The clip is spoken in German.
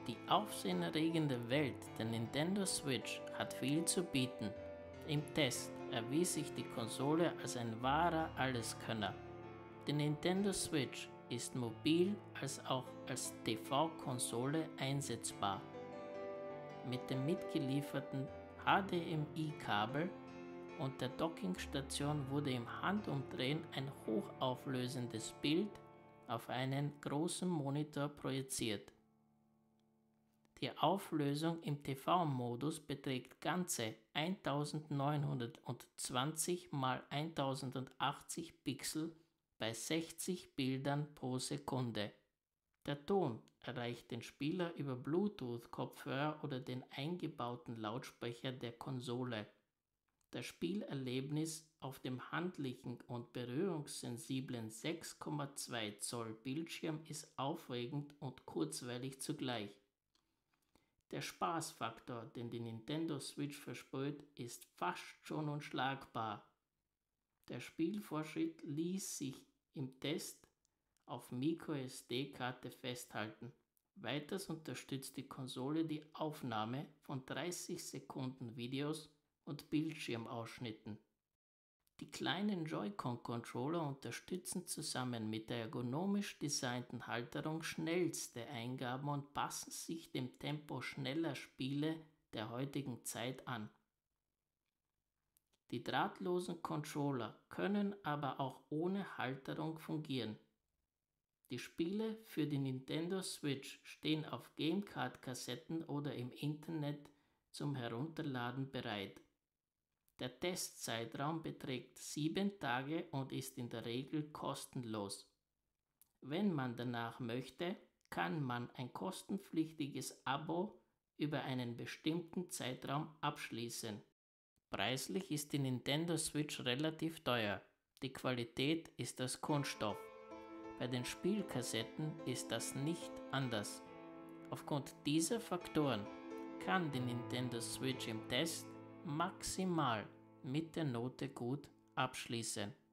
Die aufsehenerregende Welt der Nintendo Switch hat viel zu bieten. Im Test erwies sich die Konsole als ein wahrer Alleskönner. Die Nintendo Switch ist mobil als auch als TV-Konsole einsetzbar. Mit dem mitgelieferten HDMI-Kabel und der Dockingstation wurde im Handumdrehen ein hochauflösendes Bild auf einen großen Monitor projiziert. Die Auflösung im TV-Modus beträgt ganze 1920 x 1080 Pixel bei 60 Bildern pro Sekunde. Der Ton erreicht den Spieler über Bluetooth-Kopfhörer oder den eingebauten Lautsprecher der Konsole. Das Spielerlebnis auf dem handlichen und berührungssensiblen 6,2 Zoll Bildschirm ist aufregend und kurzweilig zugleich. Der Spaßfaktor, den die Nintendo Switch versprüht, ist fast schon unschlagbar. Der Spielfortschritt ließ sich im Test auf MicroSD-Karte festhalten. Weiters unterstützt die Konsole die Aufnahme von 30 Sekunden Videos und Bildschirmausschnitten. Die kleinen Joy-Con-Controller unterstützen zusammen mit der ergonomisch designten Halterung schnellste Eingaben und passen sich dem Tempo schneller Spiele der heutigen Zeit an. Die drahtlosen Controller können aber auch ohne Halterung fungieren. Die Spiele für die Nintendo Switch stehen auf Gamecard-Kassetten oder im Internet zum Herunterladen bereit. Der Testzeitraum beträgt 7 Tage und ist in der Regel kostenlos. Wenn man danach möchte, kann man ein kostenpflichtiges Abo über einen bestimmten Zeitraum abschließen. Preislich ist die Nintendo Switch relativ teuer. Die Qualität ist aus Kunststoff. Bei den Spielkassetten ist das nicht anders. Aufgrund dieser Faktoren kann die Nintendo Switch im Test maximal mit der Note gut abschließen.